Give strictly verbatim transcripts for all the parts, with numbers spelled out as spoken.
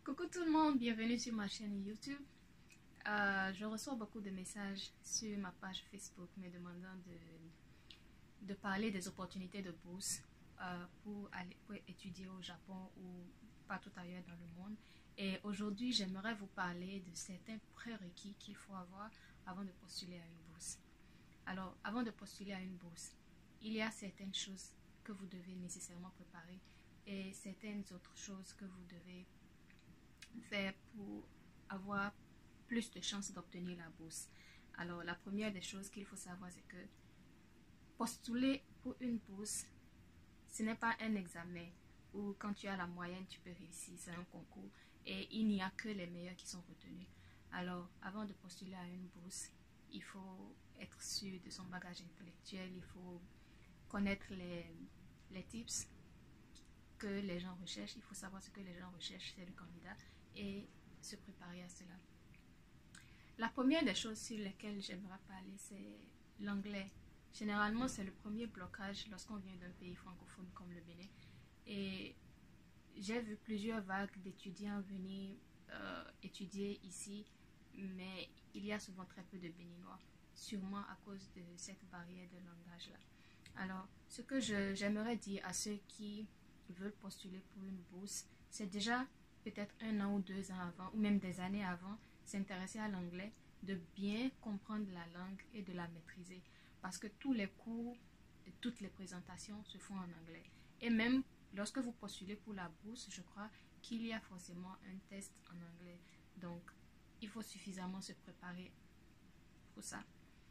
Coucou tout le monde, bienvenue sur ma chaîne YouTube. Euh, je reçois beaucoup de messages sur ma page Facebook me demandant de, de parler des opportunités de bourse euh, pour, aller, pour étudier au Japon ou partout ailleurs dans le monde. Et aujourd'hui, j'aimerais vous parler de certains prérequis qu'il faut avoir avant de postuler à une bourse. Alors, avant de postuler à une bourse, il y a certaines choses que vous devez nécessairement préparer et certaines autres choses que vous devez faire pour avoir plus de chances d'obtenir la bourse. Alors, la première des choses qu'il faut savoir, c'est que postuler pour une bourse, ce n'est pas un examen où quand tu as la moyenne, tu peux réussir. C'est un concours et il n'y a que les meilleurs qui sont retenus. Alors, avant de postuler à une bourse, il faut être sûr de son bagage intellectuel, il faut connaître les, les tips que les gens recherchent, il faut savoir ce que les gens recherchent chez le candidat et se préparer à cela. La première des choses sur lesquelles j'aimerais parler, c'est l'anglais. Généralement, c'est le premier blocage lorsqu'on vient d'un pays francophone comme le Bénin. Et j'ai vu plusieurs vagues d'étudiants venir euh, étudier ici, mais il y a souvent très peu de Béninois, sûrement à cause de cette barrière de langage-là. Alors, ce que j'aimerais dire à ceux qui veulent postuler pour une bourse, c'est déjà peut-être un an ou deux ans avant, ou même des années avant, s'intéresser à l'anglais, de bien comprendre la langue et de la maîtriser. Parce que tous les cours, toutes les présentations se font en anglais. Et même lorsque vous postulez pour la bourse, je crois qu'il y a forcément un test en anglais. Donc, il faut suffisamment se préparer pour ça.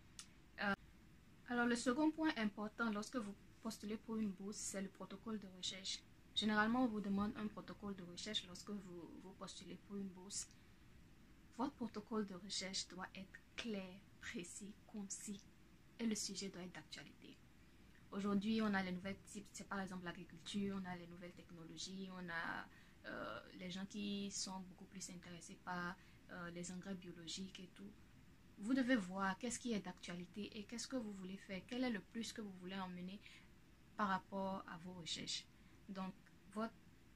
Euh, alors, le second point important lorsque vous postulez pour une bourse, c'est le protocole de recherche. Généralement, on vous demande un protocole de recherche lorsque vous, vous postulez pour une bourse. Votre protocole de recherche doit être clair, précis, concis et le sujet doit être d'actualité. Aujourd'hui, on a les nouvelles types, c'est par exemple l'agriculture, on a les nouvelles technologies, on a euh, les gens qui sont beaucoup plus intéressés par euh, les engrais biologiques et tout. Vous devez voir qu'est-ce qui est d'actualité et qu'est-ce que vous voulez faire, quel est le plus que vous voulez emmener par rapport à vos recherches. Donc, votre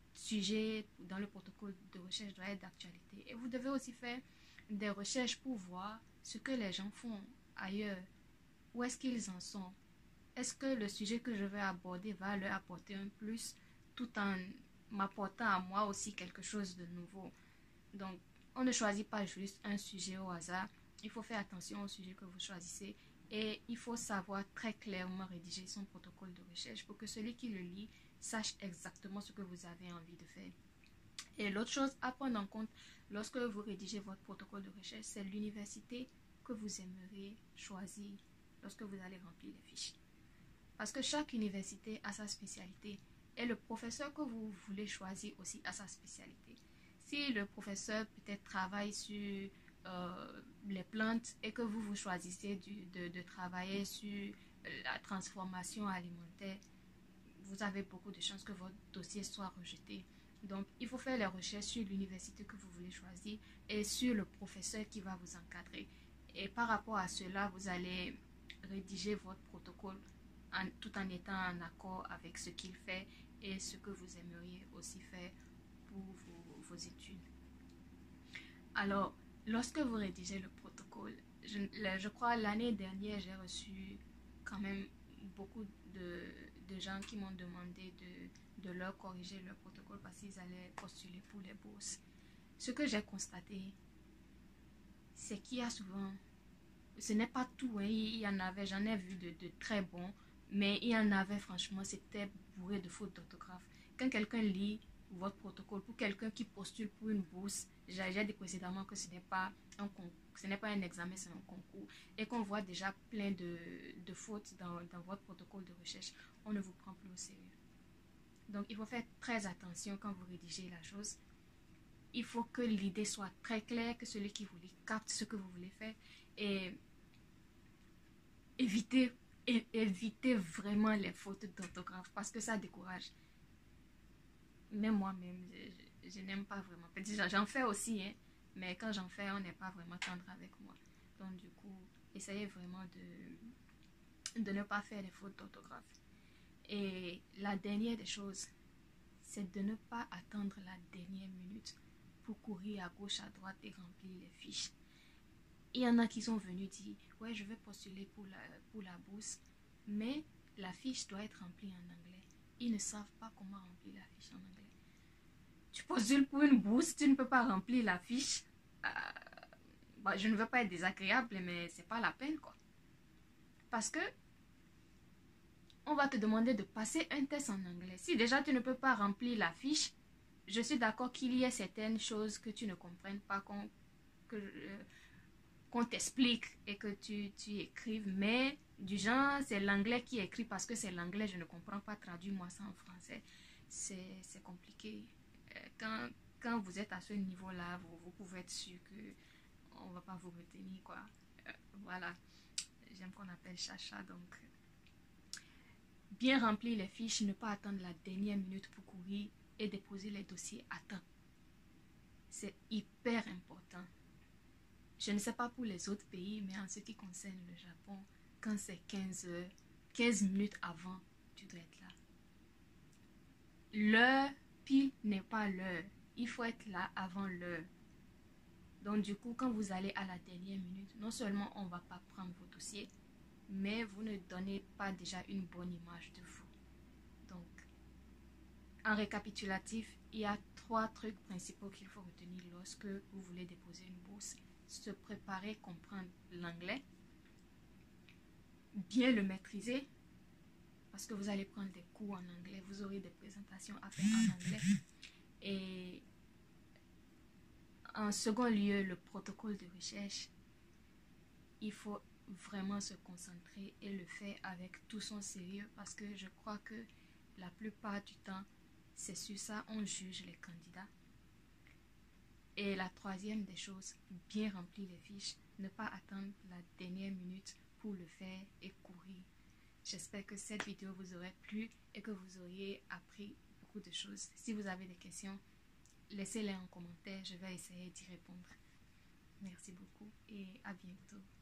sujet dans le protocole de recherche doit être d'actualité. Et vous devez aussi faire des recherches pour voir ce que les gens font ailleurs. Où est-ce qu'ils en sont? Est-ce que le sujet que je vais aborder va leur apporter un plus tout en m'apportant à moi aussi quelque chose de nouveau? Donc, on ne choisit pas juste un sujet au hasard. Il faut faire attention au sujet que vous choisissez et il faut savoir très clairement rédiger son protocole de recherche pour que celui qui le lit sache exactement ce que vous avez envie de faire. Et l'autre chose à prendre en compte lorsque vous rédigez votre protocole de recherche, c'est l'université que vous aimeriez choisir lorsque vous allez remplir les fiches. Parce que chaque université a sa spécialité et le professeur que vous voulez choisir aussi a sa spécialité. Si le professeur peut-être travaille sur euh, les plantes et que vous vous choisissez du, de, de travailler sur la transformation alimentaire, vous avez beaucoup de chances que votre dossier soit rejeté. Donc, il faut faire les recherches sur l'université que vous voulez choisir et sur le professeur qui va vous encadrer. Et par rapport à cela, vous allez rédiger votre protocole en, tout en étant en accord avec ce qu'il fait et ce que vous aimeriez aussi faire pour vos, vos études. Alors, lorsque vous rédigez le protocole, je, je crois l'année dernière, j'ai reçu quand même beaucoup de, de gens qui m'ont demandé de, de leur corriger leur protocole parce qu'ils allaient postuler pour les bourses. Ce que j'ai constaté, c'est qu'il y a souvent, ce n'est pas tout, hein, il y en avait, j'en ai vu de, de très bons, mais il y en avait franchement, c'était bourré de fautes d'orthographe. Quand quelqu'un lit votre protocole, pour quelqu'un qui postule pour une bourse, j'ai dit précédemment que ce n'est pas un concours, ce n'est pas un examen, c'est un concours, et qu'on voit déjà plein de, de fautes dans, dans votre protocole de recherche, on ne vous prend plus au sérieux. Donc, il faut faire très attention quand vous rédigez la chose. Il faut que l'idée soit très claire, que celui qui vous lit capte ce que vous voulez faire, et évitez, et, évitez vraiment les fautes d'orthographe, parce que ça décourage. Même moi-même, je, je, je n'aime pas vraiment. J'en fais aussi, hein, mais quand j'en fais, on n'est pas vraiment tendre avec moi. Donc, du coup, essayez vraiment de, de ne pas faire les fautes d'orthographe. Et la dernière des choses, c'est de ne pas attendre la dernière minute pour courir à gauche, à droite et remplir les fiches. Il y en a qui sont venus dire, ouais, je vais postuler pour la, pour la bourse, mais la fiche doit être remplie en anglais. Ils ne savent pas comment remplir la fiche en anglais. Tu postules pour une bourse, tu ne peux pas remplir la fiche. Euh, bah, je ne veux pas être désagréable, mais c'est pas la peine, quoi. Parce que on va te demander de passer un test en anglais. Si déjà tu ne peux pas remplir la fiche, je suis d'accord qu'il y ait certaines choses que tu ne comprennes pas, qu'on que, euh, qu'on t'explique et que tu, tu écrives, mais du genre, c'est l'anglais qui est écrit parce que c'est l'anglais, je ne comprends pas, traduis-moi ça en français. C'est, c'est compliqué. Quand, quand vous êtes à ce niveau-là, vous, vous pouvez être sûr qu'on ne va pas vous retenir, quoi. Euh, voilà. J'aime qu'on appelle chacha, donc... Bien remplir les fiches, ne pas attendre la dernière minute pour courir et déposer les dossiers à temps. C'est hyper important. Je ne sais pas pour les autres pays, mais en ce qui concerne le Japon, quand c'est quinze heures, quinze minutes avant, tu dois être là. L'heure pile n'est pas l'heure. Il faut être là avant l'heure. Donc du coup, quand vous allez à la dernière minute, non seulement on ne va pas prendre vos dossiers, mais vous ne donnez pas déjà une bonne image de vous. Donc, en récapitulatif, il y a trois trucs principaux qu'il faut retenir lorsque vous voulez déposer une bourse. Se préparer, comprendre l'anglais, bien le maîtriser, parce que vous allez prendre des cours en anglais, vous aurez des présentations à faire en anglais. Et en second lieu, le protocole de recherche, il faut vraiment se concentrer et le faire avec tout son sérieux, parce que je crois que la plupart du temps, c'est sur ça on juge les candidats. Et la troisième des choses, bien remplir les fiches, ne pas attendre la dernière minute pour le faire et courir. J'espère que cette vidéo vous aurait plu et que vous auriez appris beaucoup de choses. Si vous avez des questions, laissez-les en commentaire, je vais essayer d'y répondre. Merci beaucoup et à bientôt.